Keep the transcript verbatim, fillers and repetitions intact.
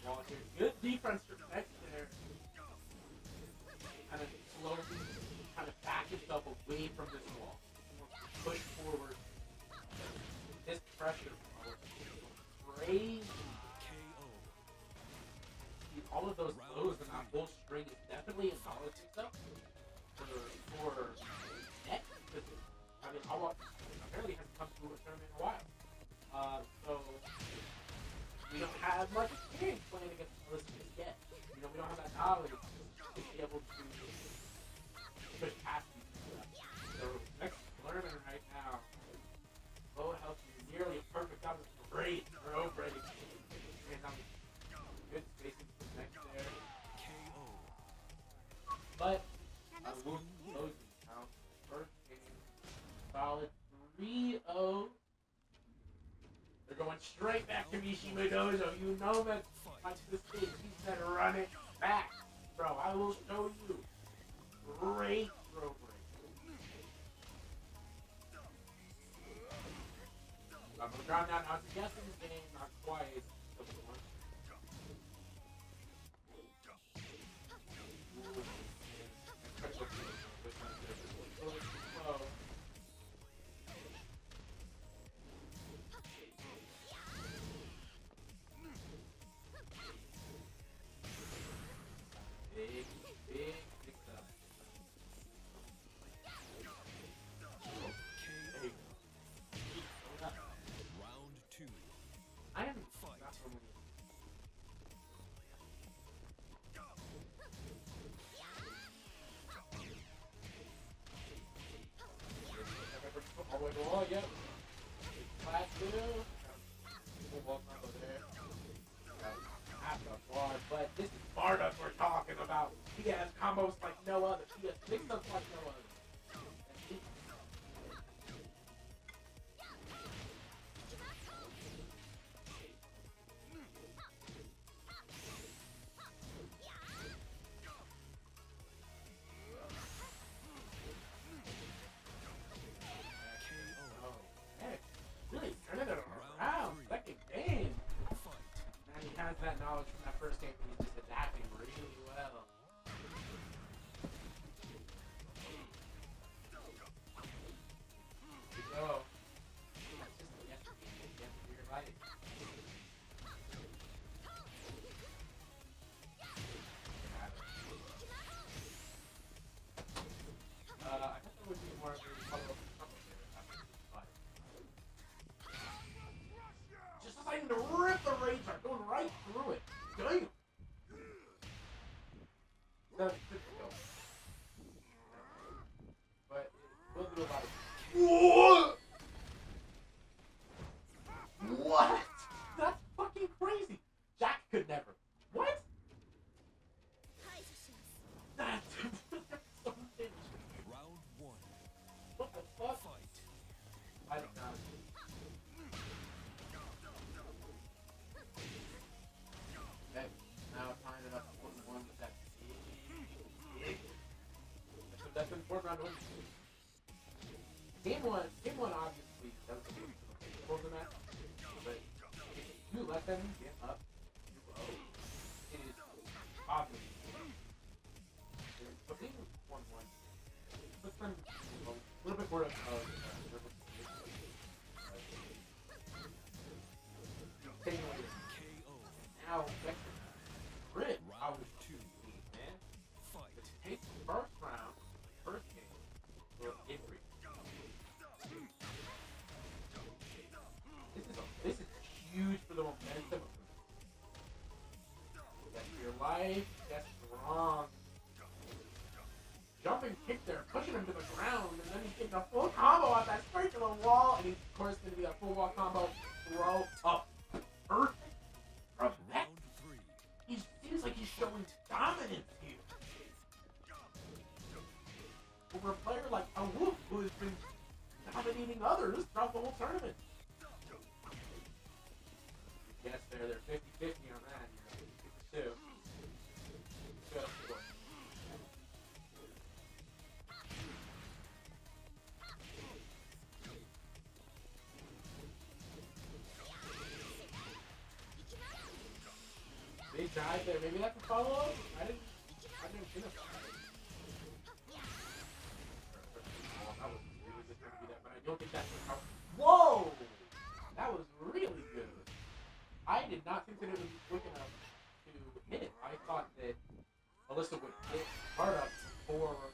wall here. Good defense protect there. Kind of slowly, kind of back himself away from this wall. Push forward. This pressure was crazy. All of those lows in that whole string is definitely in politics though. For, for net, because I mean, Awa apparently hasn't come to a tournament in a while. Uh, so we don't have much experience playing against Elizabeth yet. You know, we don't have that knowledge to be able to push past these people. So next tournament right now, low health, nearly a perfect. That was great throw break. And that was good spacing. There. K O. But I will close the count. First game, solid three oh. They're going straight back to Mishima Dojo. You know that watch this stage. He said run it back. Bro, I will show you. Great throw break. I'm gonna drown down. I'm guessing this game, not quite. Big, big, big stuff. Okay. Round two. I am fight. Not so many. All the way to the wall, yep. Flat two. Full wall combo there. Half the bar, but this is Bardock we're talking about. He has combos like no other. He has mix-ups like no other. And he really turning it around. Second game. And he has that knowledge from that first game. He's just adapting really well. Here we go. That's just the yesterday. Yesterday, you're right. Uh, I thought there would be more of a follow-up combo there. But just deciding to rip the rage art, going right through it. Damn! That's good to go. But we'll do a lot of. What? What? That's fucking crazy. Jack could never. What? That's so dangerous. Round one. What the fuck? Fight. I don't know. Okay, now tying it up to one one with that big. So that's been fourth round win. Game one, game one obviously doesn't control the match, but if you let them get up two oh, it is obvious. But being one one, let's spend a little bit more of uh, taking away K O. now Vector Grid. I was Round two. man. Fight. But to take the first round, first game, will Avery. This is a, this is huge for the momentum of this. That's your life. That's strong. Jumping kick there, pushing him to the ground, and then he's getting a full combo out that straight to the wall, and he's of course going to be a full wall combo. Throw up. Perfect. From that, Round three. he seems like he's showing dominance here. Over a player like Awoof, who has been dominating others throughout the whole tournament. Yes, they're, they're fifty fifty on that. You know, two. Go for it. They died there. Maybe that's a follow-up? I didn't... I didn't think of that. That was really good to do that, but I don't think that's how... Whoa! That was really good. I did not think that it would be quick enough to hit. I thought that Alyssa would hit hard up before